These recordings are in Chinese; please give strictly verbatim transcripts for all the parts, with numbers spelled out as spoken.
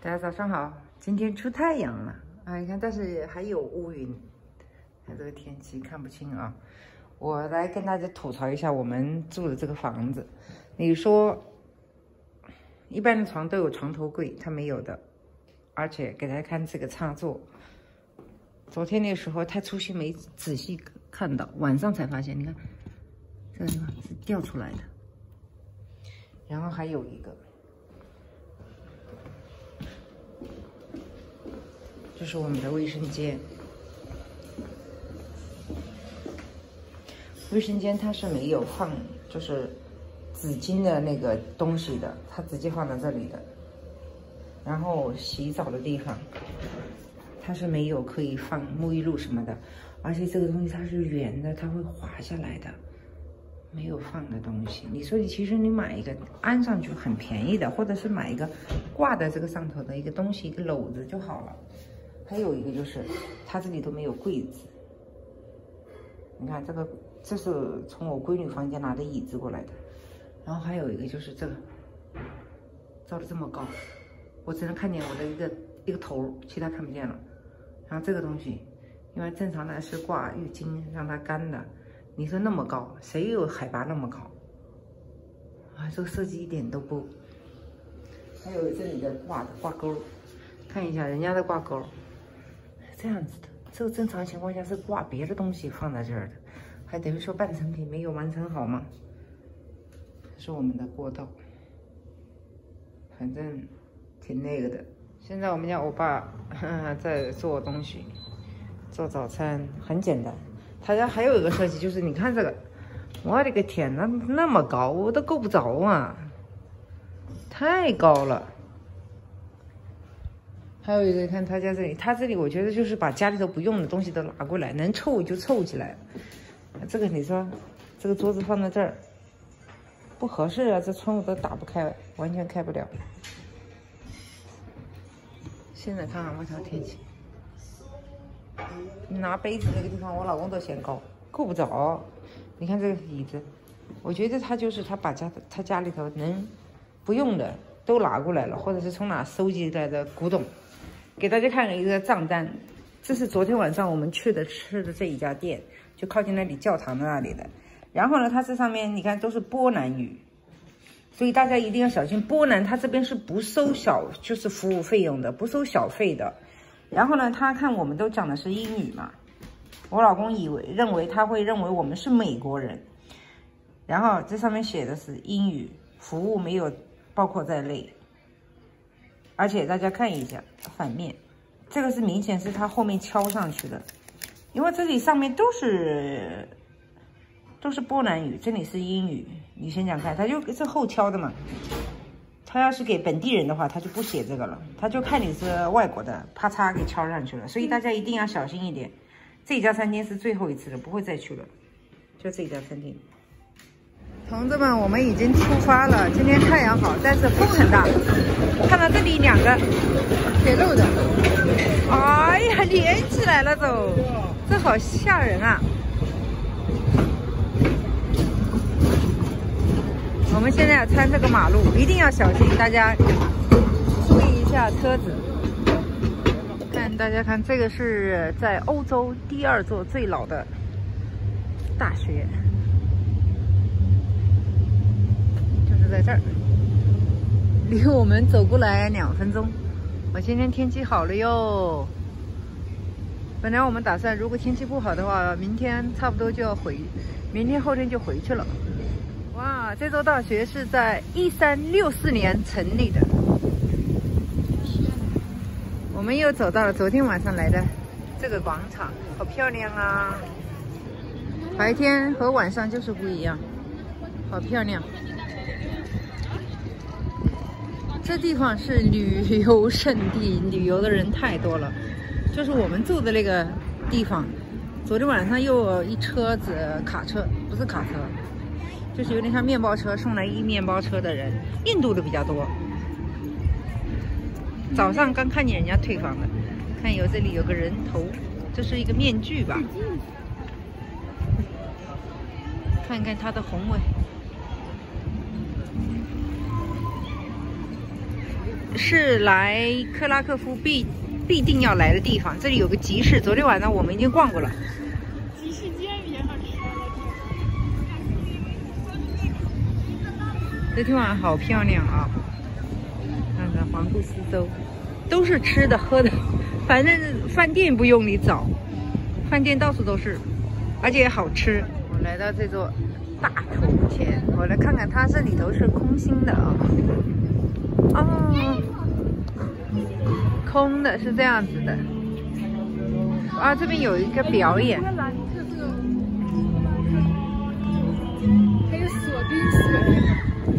大家早上好，今天出太阳了啊！你看，但是还有乌云，看这个天气看不清啊。我来跟大家吐槽一下我们住的这个房子。你说，一般的床都有床头柜，它没有的。而且给大家看这个插座，昨天那个时候太粗心没仔细看到，晚上才发现，你看这个地方是掉出来的。然后还有一个。 这是我们的卫生间，卫生间它是没有放就是纸巾的那个东西的，它直接放在这里的。然后洗澡的地方，它是没有可以放沐浴露什么的，而且这个东西它是圆的，它会滑下来的，没有放的东西。你说你其实你买一个安上去很便宜的，或者是买一个挂在这个上头的一个东西，一个篓子就好了。 还有一个就是，它这里都没有柜子。你看这个，这是从我闺女房间拿的椅子过来的。然后还有一个就是这个，造的这么高，我只能看见我的一个一个头，其他看不见了。然后这个东西，因为正常的是挂浴巾让它干的，你说那么高，谁有海拔那么高？啊，这个设计一点都不。还有这里的挂的挂钩，看一下人家的挂钩。 这样子的，这个正常情况下是挂别的东西放在这儿的，还等于说半成品没有完成好吗？这是我们的过道，反正挺那个的。现在我们家欧巴呵呵在做东西，做早餐很简单。他家还有一个设计，就是你看这个，我的个天呐，那么高我都够不着啊，太高了。 还有一个，看他家这里，他这里我觉得就是把家里头不用的东西都拿过来，能凑就凑起来。这个你说，这个桌子放在这儿不合适啊，这窗户都打不开，完全开不了。现在看看外头天气，拿杯子那个地方，我老公都嫌高，够不着。你看这个椅子，我觉得他就是他把家他家里头能不用的都拿过来了，或者是从哪收集来的古董。 给大家看一个账单，这是昨天晚上我们去的吃的这一家店，就靠近那里教堂的那里的。然后呢，它这上面你看都是波兰语，所以大家一定要小心。波兰它这边是不收小就是服务费用的，不收小费的。然后呢，他看我们都讲的是英语嘛，我老公以为认为他会认为我们是美国人，然后这上面写的是英语，服务没有包括在内。 而且大家看一下反面，这个是明显是它后面敲上去的，因为这里上面都是都是波兰语，这里是英语。你想想看，它就是后敲的嘛。他要是给本地人的话，他就不写这个了，他就看你是外国的，啪嚓给敲上去了。所以大家一定要小心一点。这家餐厅是最后一次了，不会再去了，就这家餐厅。 同志们，我们已经出发了。今天太阳好，但是风很大。看到这里两个铁路的，哎呀，连起来了都，这好吓人啊！我们现在要穿这个马路，一定要小心，大家注意一下车子。看大家看，这个是在欧洲第二座最老的大学。 在这儿，离我们走过来两分钟。我今天天气好了哟。本来我们打算，如果天气不好的话，明天差不多就要回，明天后天就回去了。哇，这座大学是在一三六四年成立的。我们又走到了昨天晚上来的这个广场，好漂亮啊！白天和晚上就是不一样，好漂亮。 这地方是旅游胜地，旅游的人太多了。就是我们住的那个地方，昨天晚上又有一车子卡车，不是卡车，就是有点像面包车，送来一面包车的人，印度的比较多。早上刚看见人家退房的，看有这里有个人头，这是一个面具吧？看看它的宏伟。 是来克拉克夫必必定要来的地方。这里有个集市，昨天晚上我们已经逛过了。 集市煎鱼也好吃啊！ 这地方好漂亮啊！看看皇姑丝粥，都是吃的喝的，反正饭店不用你找，饭店到处都是，而且也好吃。我来到这座大图前，我来看看它这里头是空心的啊。哦，空的是这样子的。啊，这边有一个表演。 还有锁冰锁。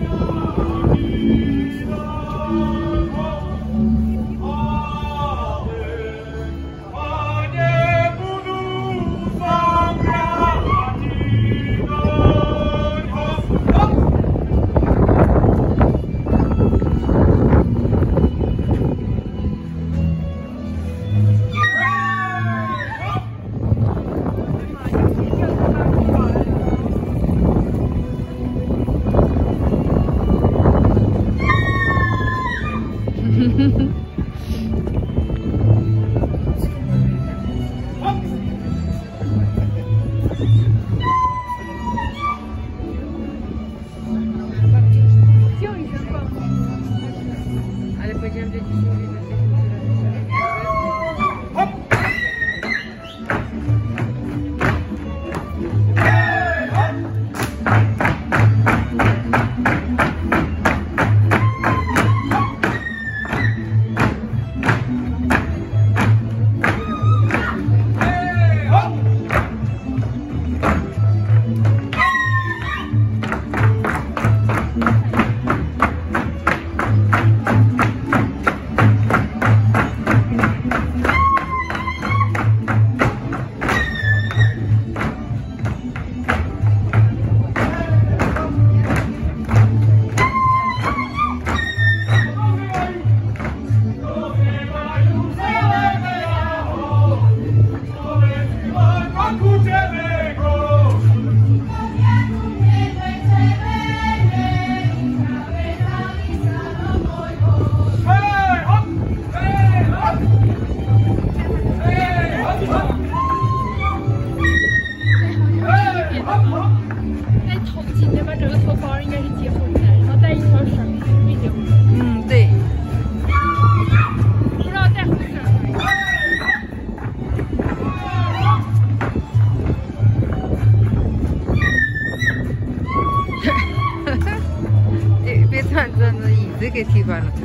给踢翻了，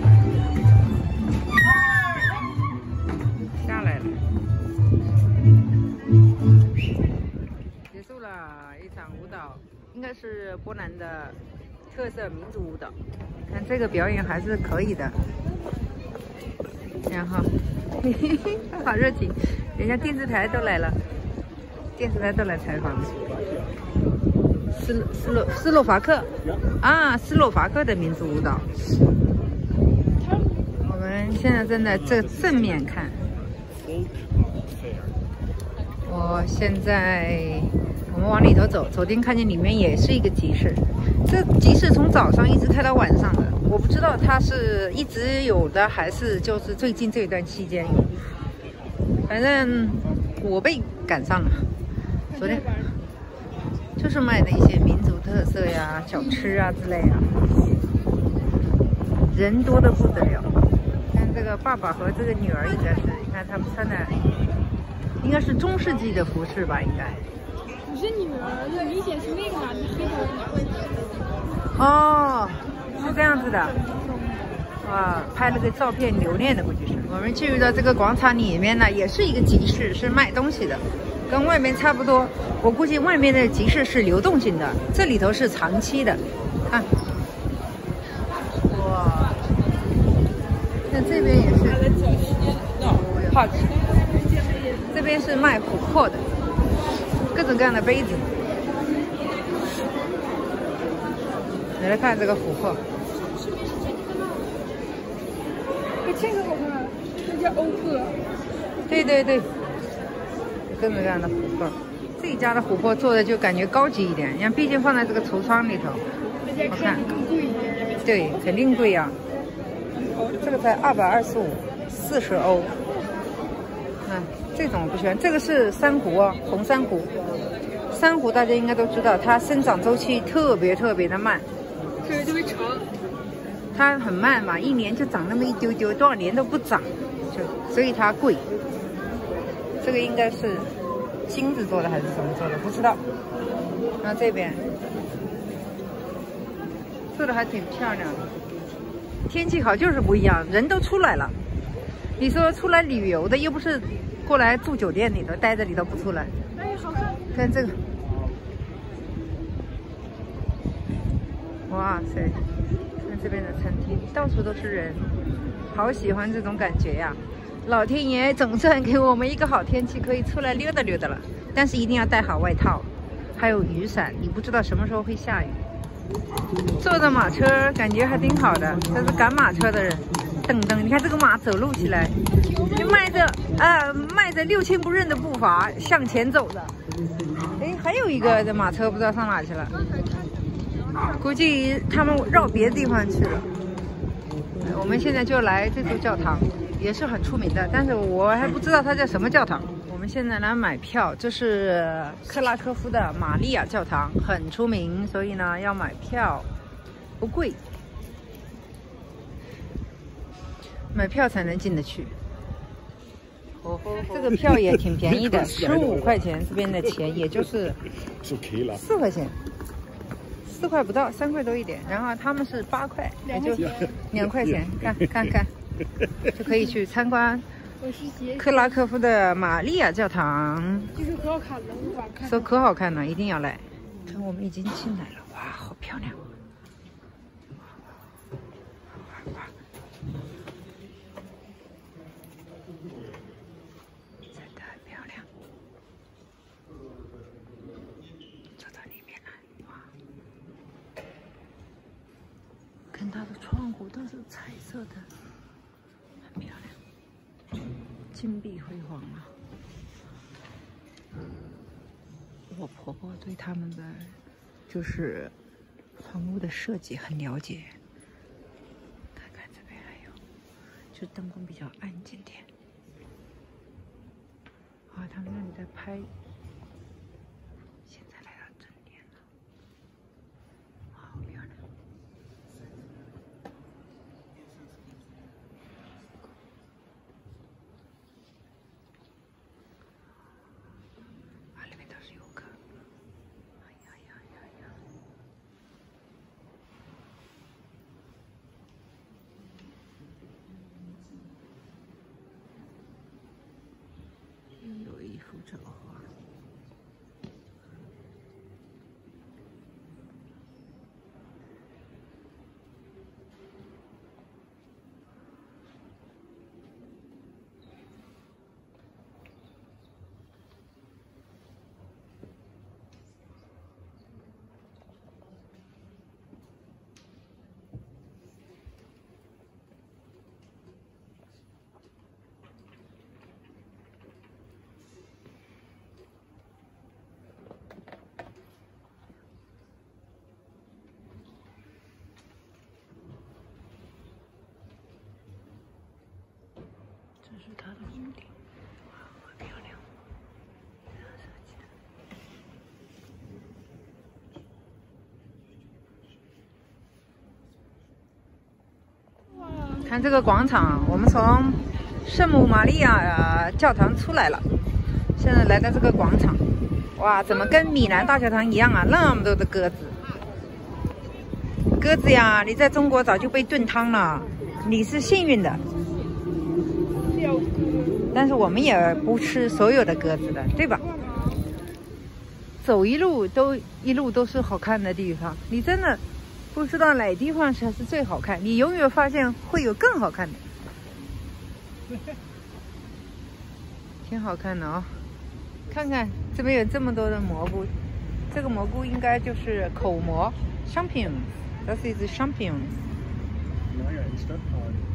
下来了，结束了一场舞蹈，应该是波兰的特色民族舞蹈。看这个表演还是可以的，然后，嘿嘿嘿，好热情，人家电视台都来了，电视台都来采访了。斯斯洛斯洛伐克啊，斯洛伐克的民族舞蹈。我们现在正在这正面看。我现在我们往里头走，昨天看见里面也是一个集市，这集市从早上一直开到晚上的，我不知道它是一直有的还是就是最近这段期间有。反正我被赶上了，昨天。就是卖的一些民族特色呀、小吃啊之类啊，人多的不得了。看这个爸爸和这个女儿应该是，你看他们穿的应该是中世纪的服饰吧，应该。 不是女儿，那明显是那个男的黑头女儿。 哦，是这样子的。哇，拍了个照片留念的估计是。我们进入到这个广场里面呢，也是一个集市，是卖东西的。跟外面差不多，我估计外面的集市是流动性的，这里头是长期的。看，哇，那这边也是，好吃。这边是卖琥珀的，各种各样的杯子。你来看这个琥珀， 哎，这个好看，这叫欧珀。 对对对。各种各样的琥珀，这一家的琥珀做的就感觉高级一点，因为毕竟放在这个橱窗里头，我看，对，肯定贵啊。 这个才二百二十五，四十欧。嗯，这种我不喜欢。这个是珊瑚啊，红珊瑚。珊瑚大家应该都知道，它生长周期特别特别的慢， 特别特别长。 它很慢嘛，一年就长那么一丢丢，多少年都不长，就所以它贵。这个应该是金子做的还是什么做的，不知道。然后这边做的还挺漂亮的。天气好就是不一样，人都出来了。你说出来旅游的，又不是过来住酒店里头，待在里头不出来。 哎，好看！ 看这个，哇塞！看这边的餐厅，到处都是人，好喜欢这种感觉呀！老天爷总算给我们一个好天气，可以出来溜达溜达了。但是一定要带好外套，还有雨伞，你不知道什么时候会下雨。坐着马车感觉还挺好的，这是赶马车的人，噔噔，你看这个马走路起来，就迈着呃迈着六亲不认的步伐向前走的。哎，还有一个这马车不知道上哪去了，估计他们绕别的地方去了。我们现在就来这座教堂，也是很出名的，但是我还不知道它叫什么教堂。我们现在来买票，这是克拉科夫的玛利亚教堂，很出名，所以呢要买票，不贵，买票才能进得去。这个票也挺便宜的，十五块钱这边的钱，也就是四块钱，四块不到，三块多一点。然后他们是八块，也就两块钱，看看看，就可以去参观克拉科夫的玛利亚教堂。 就是可好看了，无法看。 说可好看了，一定要来。看我们已经进来了，哇，好漂亮！看它的窗户都是彩色的，很漂亮，金碧辉煌啊！我婆婆对他们的就是房屋的设计很了解。看看这边还有，就灯光比较暗今天。啊，他们那里在拍。现在来到正点了，好漂亮。有一幅照画，这是它的屋顶，哇，好漂亮！这样设计的。哇！看这个广场，我们从圣母玛利亚教堂出来了，现在来到这个广场，哇，怎么跟米兰大教堂一样啊？那么多的鸽子，鸽子呀！你在中国早就被炖汤了，你是幸运的。但是我们也不吃所有的鸽子的，对吧？走一路都一路都是好看的地方，你真的不知道哪地方才是最好看，你永远发现会有更好看的，挺好看的啊、哦！看看这边有这么多的蘑菇，这个蘑菇应该就是口蘑 ，champignons， ，this is champignons。